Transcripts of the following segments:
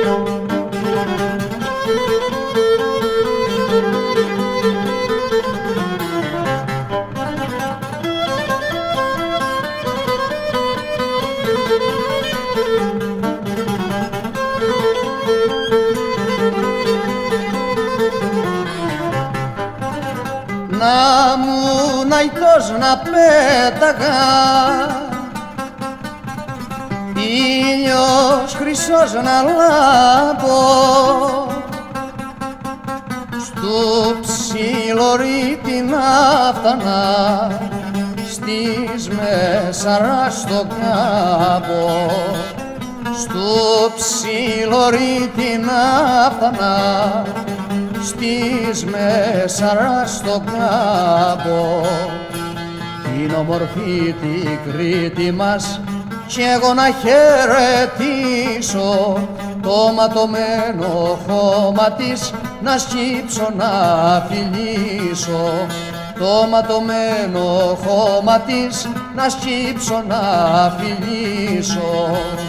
Να μου ναϊτός να πέταγα, ήλιος χρυσός να λάμπω, στου ψιλορίτη να φτανά, στις Μεσαράς στο κάμπο, στου ψιλορίτη να φτανά, στις Μεσαράς στο κάμπο. Την όμορφη την Κρήτη μας κι εγώ να χαιρετήσω, το ματωμένο χώμα της να σκύψω να φιλήσω, το ματωμένο χώμα της να σκύψω να φιλήσω.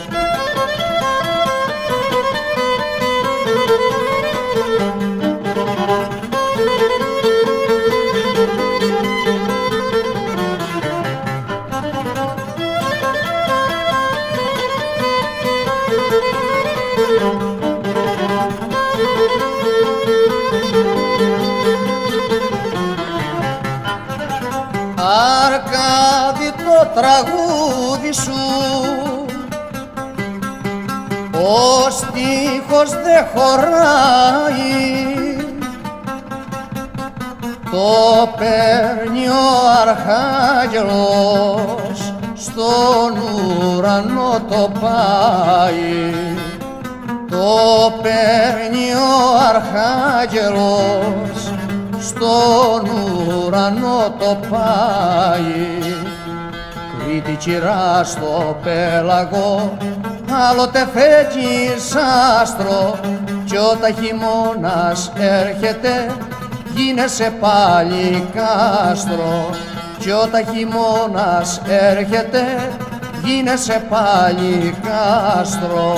Αρκάδη το τραγούδι σου, ο στίχος δε χωράει, το παίρνει ο αρχάγγελος, στον ουρανό το πάει, το παίρνει ο αρχάγγελος, στον ουρανό το πάει. Κρήτη κυρά στο πέλαγο, άλλοτε φεύγεις άστρο, κι όταν χειμώνας έρχεται γίνεσαι πάλι κάστρο, κι όταν χειμώνας έρχεται γίνεσαι πάλι κάστρο.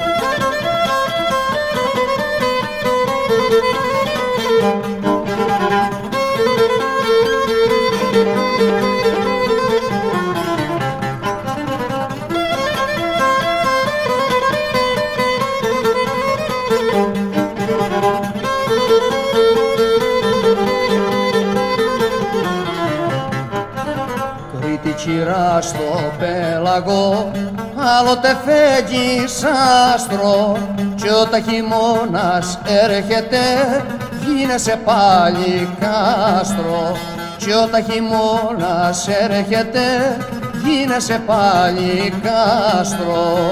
Κρήτη κυρά στο πέλαγο, άλλοτε φεύγεις άστρο, κι όταν χειμώνας έρχεται γίνεσαι πάλι κάστρο, κι όταν χειμώνας έρχεται γίνεσαι πάλι κάστρο.